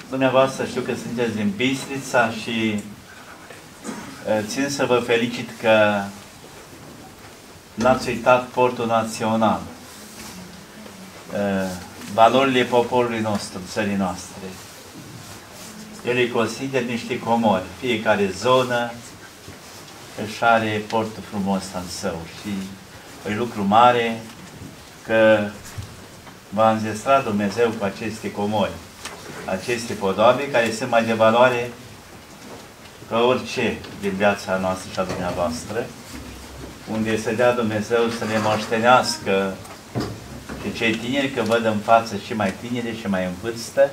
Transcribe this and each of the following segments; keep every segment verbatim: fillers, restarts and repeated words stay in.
Dumneavoastră știu că sunteți din Bistrița și țin să vă felicit că n-ați uitat portul național, valorile poporului nostru, țării noastre. El îi consider niște comori. Fiecare zonă își are portul frumos al său și e lucru mare că v-a înzestrat Dumnezeu cu aceste comori, aceste podoabe care sunt mai de valoare ca orice din viața noastră și a dumneavoastră, unde să dea Dumnezeu să ne moștenească și cei tineri, că văd în față și mai tineri și mai în vârstă,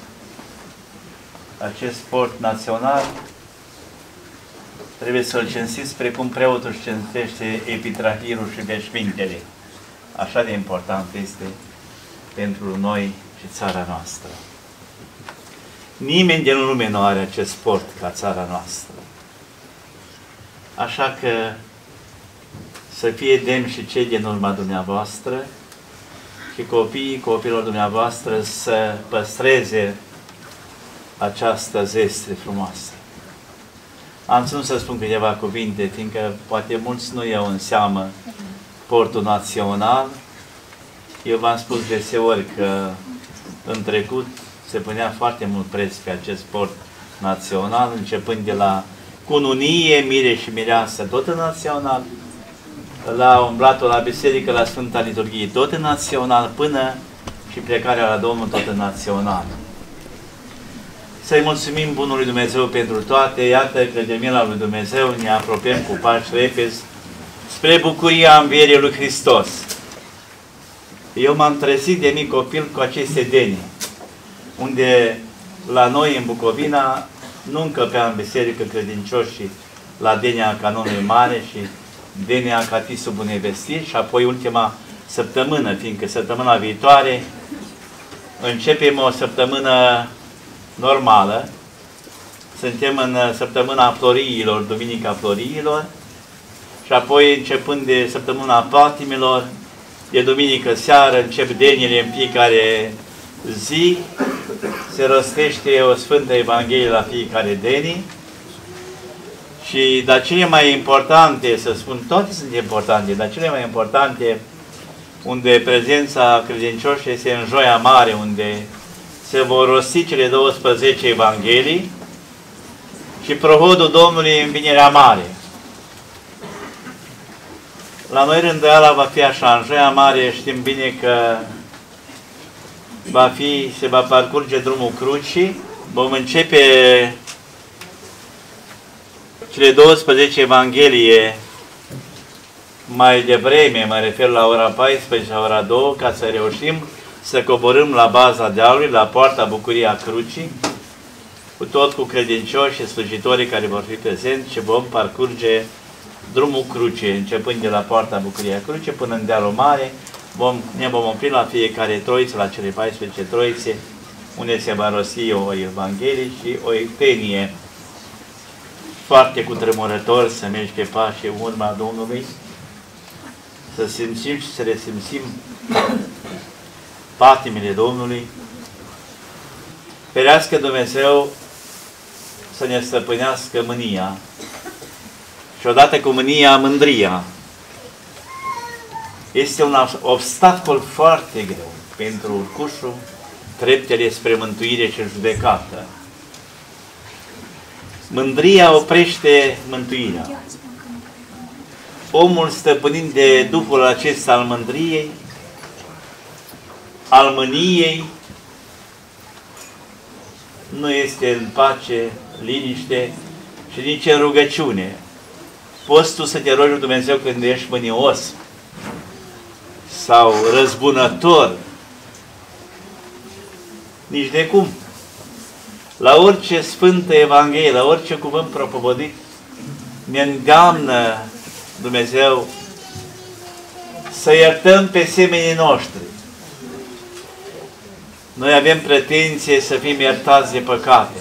acest port național trebuie să-l cinstiți precum preotul își cinstește epitrahirul și veșmintele. Așa de important este pentru noi și țara noastră. Nimeni din lume nu are acest port ca țara noastră. Așa că să fie demn și cei din urma dumneavoastră și copiii copiilor dumneavoastră să păstreze această zestre frumoasă. Am ținut să spun câteva cuvinte, fiindcă poate mulți nu iau în seamă portul național. Eu v-am spus deseori că în trecut se punea foarte mult preț pe acest port național, începând de la cununie, mire și mireasă, tot în național, la umblatul la biserică, la Sfânta Liturghie, tot în național, până și plecarea la Domnul, tot în național. Să-i mulțumim Bunului Dumnezeu pentru toate. Iată că de mila lui Dumnezeu ne apropiem cu pași repezi spre bucuria învierii lui Hristos. Eu m-am trezit de mic copil cu aceste deni, unde la noi în Bucovina nu încăpeam în biserică credincioșii la denia canonului mare și denia Catisul Bunei Vestiri și apoi ultima săptămână, fiindcă săptămâna viitoare începem o săptămână normală. Suntem în săptămâna Floriilor, Duminica Floriilor, și apoi începând de săptămâna Patimilor, de duminică seară, încep deniile în fiecare zi, se rostește o Sfântă Evanghelie la fiecare deni. Și dar cele mai importante, să spun, toate sunt importante, dar cele mai importante, unde prezența credincioșilor este în Joia Mare, unde se vor rosti cele douăsprezece Evanghelii și prohodul Domnului în Vinerea Mare. La noi rânduiala va fi așa, în Joia Mare știm bine că va fi, se va parcurge drumul crucii, vom începe cele douăsprezece Evanghelie mai devreme, mă refer la ora paisprezece, la ora două, ca să reușim să coborâm la baza dealului, la poarta Bucuria Crucii, cu tot cu credincioși și slujitorii care vor fi prezenți și vom parcurge drumul crucii, începând de la poarta Bucuria Crucii până în dealul mare. Vom, ne vom opri la fiecare troiță, la cele paisprezece troițe, unde se va rosti o Evanghelie și o epenie. Foarte cutremurător să mergi pe pașii în urma Domnului, să simțim și să resimțim patimile Domnului. Ferească Dumnezeu să ne stăpânească mânia și odată cu mânia, mândria. Este un obstacol foarte greu pentru urcușul treptele spre mântuire și judecată. Mândria oprește mântuirea. Omul stăpânind de duhul acesta al mândriei, al mâniei, nu este în pace, liniște și nici în rugăciune. Poți tu să te rogi lui Dumnezeu când ești mânios sau răzbunător? Nici de cum. La orice Sfântă Evanghelie, la orice cuvânt propovădit, ne îndeamnă Dumnezeu să iertăm pe semenii noștri. Noi avem pretenție să fim iertați de păcate.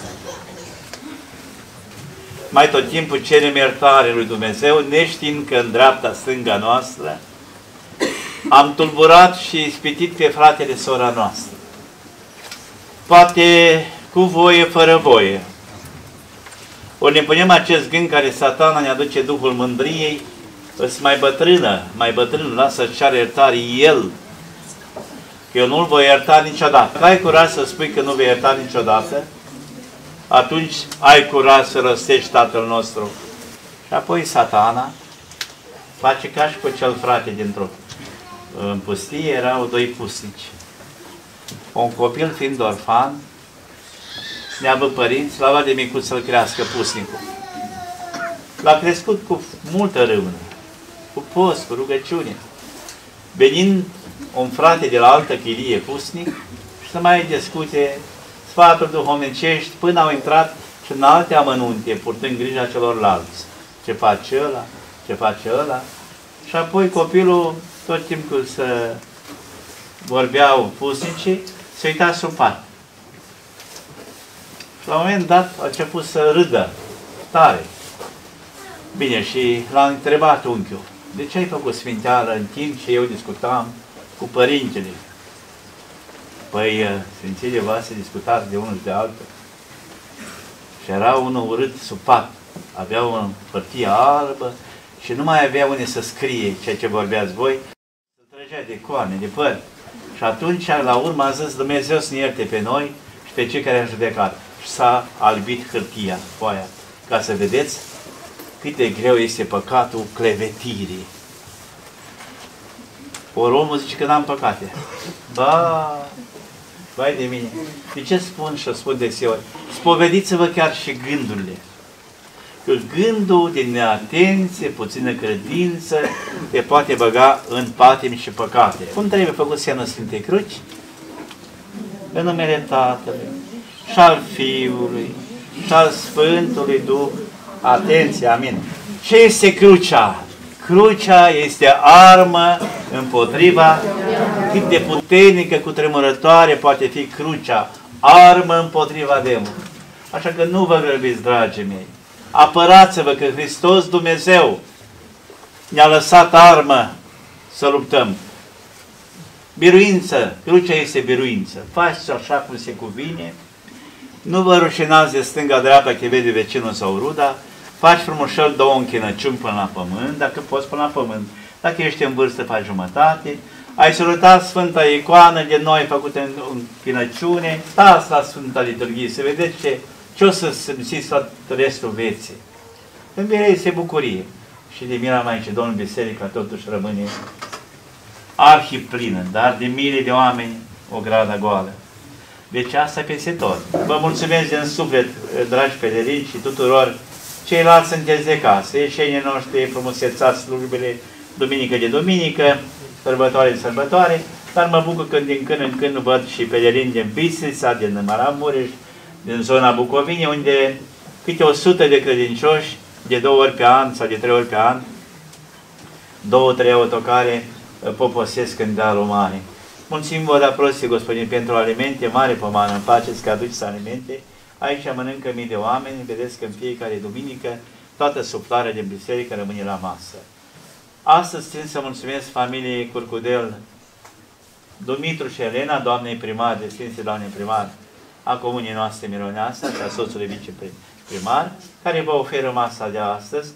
Mai tot timpul cerem iertare lui Dumnezeu, neștiind că în dreapta stânga noastră am tulburat și ispitit pe fratele, sora noastră. Poate cu voie, fără voie. Ori ne punem acest gând care Satana ne aduce duhul mândriei, îți mai bătrână, mai bătrână, lasă-ți ceară iertare el. Că eu nu-l voi ierta niciodată. Dacă ai curaj să spui că nu vei ierta niciodată, atunci ai curaj să răstești Tatăl nostru. Și apoi Satana face ca și cu cel frate dintr-o. În pustie erau doi pusnici. Un copil fiind orfan, neavă părinți, l-a luat de micuț să-l crească pusnicul. L-a crescut cu multă râvnă, cu post, cu rugăciune. Venind un frate de la altă chilie pusnic și să mai discute sfaturi duhovnicești până au intrat și în alte amănunte, purtând grija celorlalți. Ce face ăla, ce face ăla. Și apoi copilul, tot timpul să vorbeau pusnicii, se uita sub pat. Și la un moment dat a început să râdă tare. Bine, și l-a întrebat unchiul, de ce ai făcut sfinteală în timp ce eu discutam cu părintele? Păi, sfințile voastre discutați de unul și de altul. Și era unul urât sub pat. Avea o hârtie albă și nu mai avea unde să scrie ceea ce vorbeați voi. Se trăgea de coane, de păr. Și atunci, la urmă, a zis Dumnezeu să ne ierte pe noi și pe cei care am judecat. Și s-a albit hârtia, foaia, ca să vedeți cât de greu este păcatul clevetirii. Ori omul zice că n-am păcate. Ba, vai de mine. De ce spun și o spun deseori? Spovediți-vă chiar și gândurile. Că gândul de neatenție, puțină credință, te poate băga în patimi și păcate. Cum trebuie făcut semnul Sfintei Cruci? În numele Tatălui, și al Fiului, și al Sfântului Duh. Atenție, amin. Ce este crucea? Crucea este armă împotriva, cât de puternică, cutremurătoare poate fi crucea, armă împotriva demonului. Așa că nu vă grăbiți, dragii mei. Apărați-vă că Hristos Dumnezeu ne-a lăsat armă să luptăm. Biruință, crucea este biruință. Faceți așa cum se cuvine. Nu vă rușinați de stânga-dreapta că vede vecinul sau ruda. Faci frumușel două închinăciuni până la pământ, dacă poți până la pământ. Dacă ești în vârstă, faci jumătate. Ai salutat Sfânta Icoană de noi făcută în închinăciune. Stați la Sfânta Liturghie să vedeți ce, ce o să simțiți tot restul vieții. În mine este bucurie. Și de mine mai ce Domnul Biserica totuși rămâne arhiplină, dar de mii de oameni o grada goală. Deci asta peste tot. Vă mulțumesc din suflet, dragi pelerini și tuturor ceilalți sunteți de casă, ieșenii noștri frumusețați slujbele duminică de duminică, sărbătoare de sărbătoare, dar mă bucur când din când în când văd și pelerini din Bistrița, din Maramureș, din zona Bucovinei, unde câte o sută de credincioși, de două ori pe an sau de trei ori pe an, două, trei autocare poposesc în dealul mare. Mulțumim vă de aprosie, Gospodin, pentru alimente, mare pomană, în pace, că aduceți alimente. Aici mănâncă mii de oameni, vedeți că în fiecare duminică toată suflarea din biserică rămâne la masă. Astăzi țin să mulțumesc familiei Curcudel, Dumitru și Elena, doamnei primar, de Sfinții doamnei primar a comunii noastre Mironeasa și a soțului viceprimar, care vă oferă masa de astăzi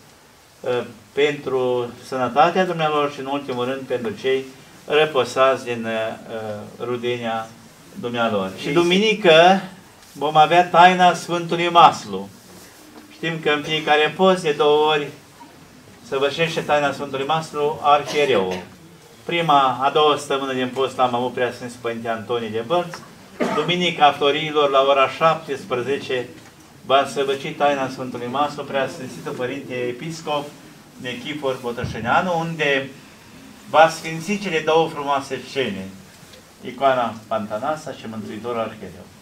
pentru sănătatea dumnealor și în ultimul rând pentru cei răposați din uh, rudenia dumnealor. Și duminică vom avea taina Sfântului Maslu. Știm că în fiecare post de două ori săvârșește taina Sfântului Maslu arhiereu. Prima, a doua săptămână din post am avut Preasfințul Părinte Antonie de Bălți. Duminica Florilor la ora șaptesprezece va săvârși taina Sfântului Maslu Preasfințitul Părinte Episcop Nechifor Botășăneanu, unde va sfinți cele două frumoase scene, icoana Pantanasa și Mântuitorul Arhiereu.